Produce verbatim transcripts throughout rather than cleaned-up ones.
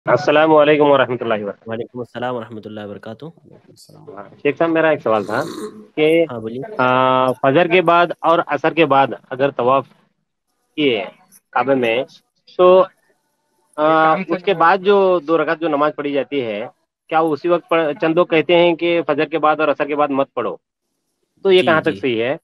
السلام علیکم ورحمۃ اللہ وبرکاتہ۔ وعلیکم السلام ورحمۃ اللہ وبرکاتہ۔ ہاں، شیخ صاحب میرا ایک سوال تھا کہ ہاں بولیے۔ آ، فجر کے بعد اور عصر کے بعد اگر طواف کیے کعبے میں تو آ، اس کے بعد جو دو رکعت جو نماز پڑھی جاتی ہے، کیا اسی وقت پڑھ- چند لوگ کہتے ہیں کہ فجر کے بعد اور عصر کے بعد مت پڑھو، تو یہ جی کہاں تک جی صحیح ہے؟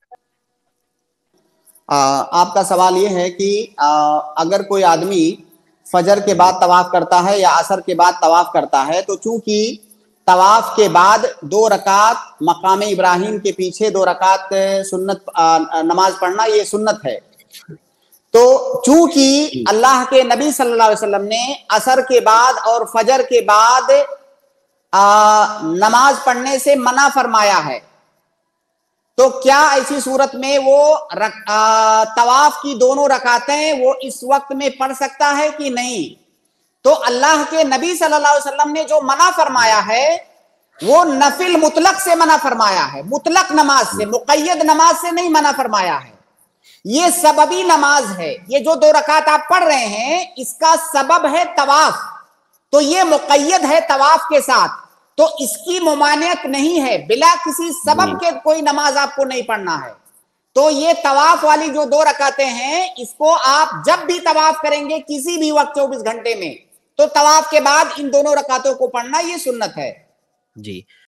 آ, آپ کا سوال یہ ہے کہ آ, اگر کوئی آدمی فجر کے جی بعد طواف کرتا ہے یا عصر کے بعد طواف کرتا ہے تو چونکہ طواف کے بعد دو رکعت مقام ابراہیم کے پیچھے دو رکعت سنت آ, نماز پڑھنا یہ سنت ہے، تو چونکہ جی اللہ کے نبی صلی اللہ علیہ وسلم نے عصر کے بعد اور فجر کے بعد آ, نماز پڑھنے سے منع فرمایا ہے، تو کیا ایسی صورت میں وہ طواف کی دونوں رکعتیں وہ اس وقت میں پڑھ سکتا ہے کہ نہیں؟ تو اللہ کے نبی صلی اللہ علیہ وسلم نے جو منع فرمایا ہے وہ نفل مطلق سے منع فرمایا ہے، مطلق نماز سے، مقید نماز سے نہیں منع فرمایا ہے۔ یہ سببی نماز ہے، یہ جو دو رکعت آپ پڑھ رہے ہیں اس کا سبب ہے طواف، تو یہ مقید ہے طواف کے ساتھ، تو اس کی ممانعت نہیں ہے، بلا کسی جی سبب کے کوئی نماز آپ کو نہیں پڑھنا ہے۔ تو یہ طواف والی جو دو رکعتیں ہیں اس کو آپ جب بھی طواف کریں گے کسی بھی وقت چوبیس گھنٹے میں، تو طواف کے بعد ان دونوں رکعتوں کو پڑھنا یہ سنت ہے۔ جی